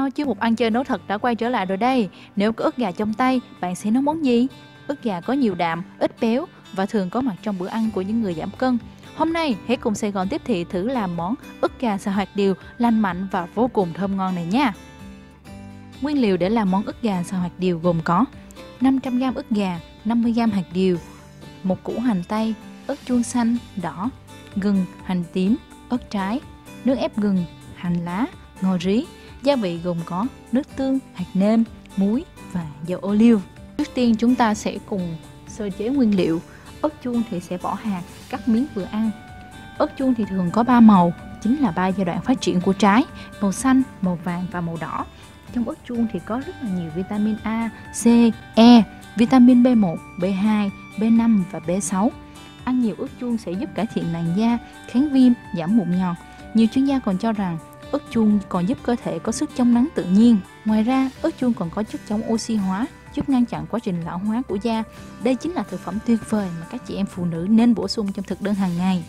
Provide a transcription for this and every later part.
Wow, chuyên mục ăn chơi nấu thật đã quay trở lại rồi đây. Nếu có ức gà trong tay, bạn sẽ nấu món gì? Ức gà có nhiều đạm, ít béo và thường có mặt trong bữa ăn của những người giảm cân. Hôm nay, hãy cùng Sài Gòn tiếp thị thử làm món ức gà xào hạt điều lành mạnh và vô cùng thơm ngon này nha. Nguyên liệu để làm món ức gà xào hạt điều gồm có 500g ức gà, 50g hạt điều, một củ hành tây, ớt chuông xanh, đỏ, gừng, hành tím, ớt trái, nước ép gừng, hành lá, ngò rí. Gia vị gồm có nước tương, hạt nêm, muối và dầu ô liu. Trước tiên chúng ta sẽ cùng sơ chế nguyên liệu. Ớt chuông thì sẽ bỏ hạt, cắt miếng vừa ăn. Ớt chuông thì thường có 3 màu, chính là 3 giai đoạn phát triển của trái: màu xanh, màu vàng và màu đỏ. Trong ớt chuông thì có rất là nhiều vitamin A, C, E, vitamin B1, B2, B5 và B6. Ăn nhiều ớt chuông sẽ giúp cải thiện làn da, kháng viêm, giảm mụn nhọt. Nhiều chuyên gia còn cho rằng ớt chuông còn giúp cơ thể có sức chống nắng tự nhiên. Ngoài ra, ớt chuông còn có chất chống oxy hóa, giúp ngăn chặn quá trình lão hóa của da. Đây chính là thực phẩm tuyệt vời mà các chị em phụ nữ nên bổ sung trong thực đơn hàng ngày.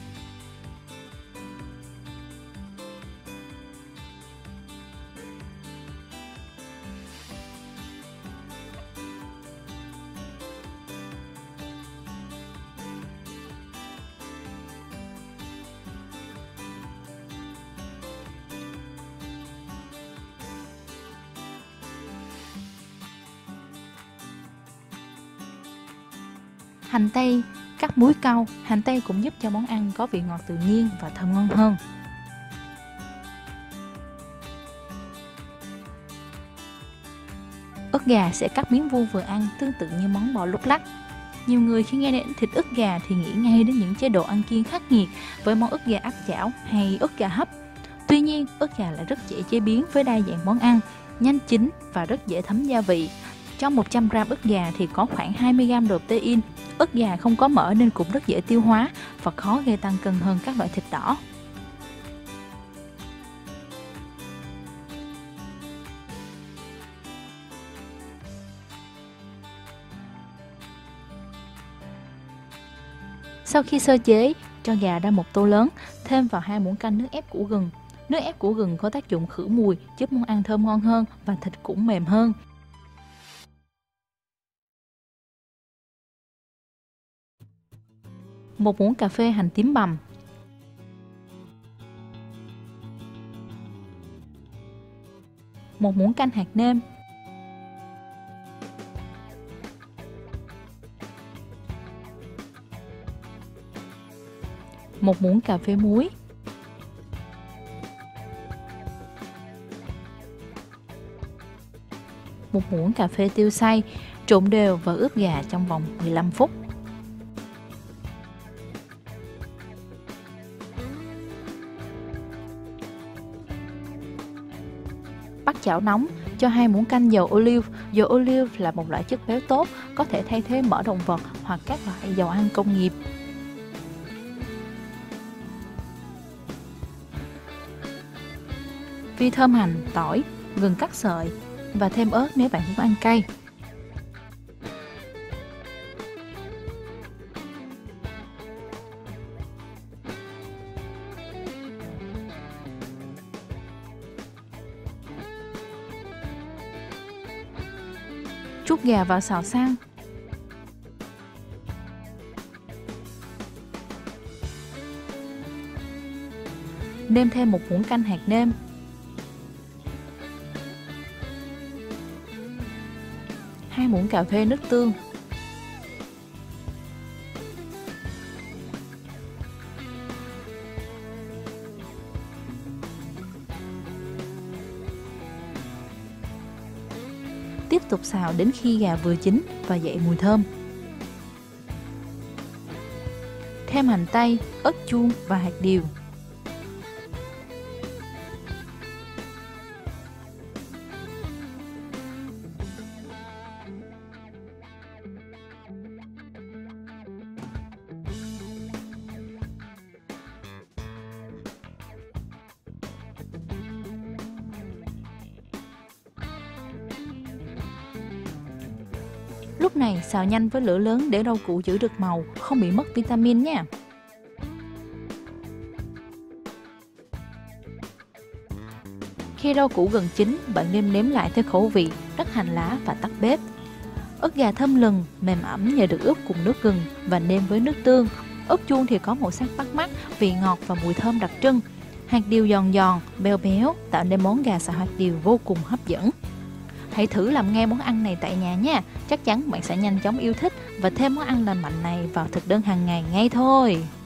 Hành tây cắt múi cau. Hành tây cũng giúp cho món ăn có vị ngọt tự nhiên và thơm ngon hơn. Ức gà sẽ cắt miếng vuông vừa ăn, tương tự như món bò lúc lắc. Nhiều người khi nghe đến thịt ức gà thì nghĩ ngay đến những chế độ ăn kiêng khắc nghiệt với món ức gà áp chảo hay ức gà hấp. Tuy nhiên, ức gà lại rất dễ chế biến với đa dạng món ăn, nhanh chín và rất dễ thấm gia vị. Trong 100g ức gà thì có khoảng 20g protein. Ức gà không có mỡ nên cũng rất dễ tiêu hóa và khó gây tăng cân hơn các loại thịt đỏ. Sau khi sơ chế, cho gà ra một tô lớn, thêm vào 2 muỗng canh nước ép củ gừng. Nước ép củ gừng có tác dụng khử mùi, giúp món ăn thơm ngon hơn và thịt cũng mềm hơn. 1 muỗng cà phê hành tím bằm, 1 muỗng canh hạt nêm, 1 muỗng cà phê muối, 1 muỗng cà phê tiêu xay. Trộn đều và ướp gà trong vòng 15 phút. Bắt chảo nóng, cho 2 muỗng canh dầu ô liu. Dầu ô liu là một loại chất béo tốt, có thể thay thế mỡ động vật hoặc các loại dầu ăn công nghiệp. Phi thơm hành, tỏi, gừng cắt sợi và thêm ớt nếu bạn muốn ăn cay. Trút gà vào xào xang. Nêm thêm 1 muỗng canh hạt nêm, 2 muỗng cà phê nước tương, tiếp tục xào đến khi gà vừa chín và dậy mùi thơm. Thêm hành tây, ớt chuông và hạt điều. Lúc này xào nhanh với lửa lớn để rau củ giữ được màu, không bị mất vitamin nha. Khi rau củ gần chín, bạn nêm nếm lại theo khẩu vị, rắc hành lá và tắt bếp. Ức gà thơm lừng, mềm ẩm nhờ được ướp cùng nước gừng và nêm với nước tương. Ức chuông thì có màu sắc bắt mắt, vị ngọt và mùi thơm đặc trưng. Hạt điều giòn giòn, béo béo tạo nên món gà xào hạt điều vô cùng hấp dẫn. Hãy thử làm ngay món ăn này tại nhà nha. Chắc chắn bạn sẽ nhanh chóng yêu thích và thêm món ăn lành mạnh này vào thực đơn hàng ngày ngay thôi.